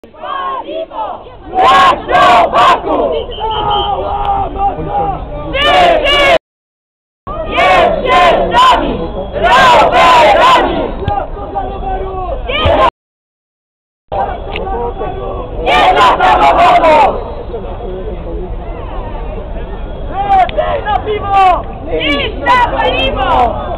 Paliwo! Głośno wokół! Wszyscy! Jeszcze z nami! Rowerami! Nie dla samochodu! Więcej na piwo! Niż na paliwo!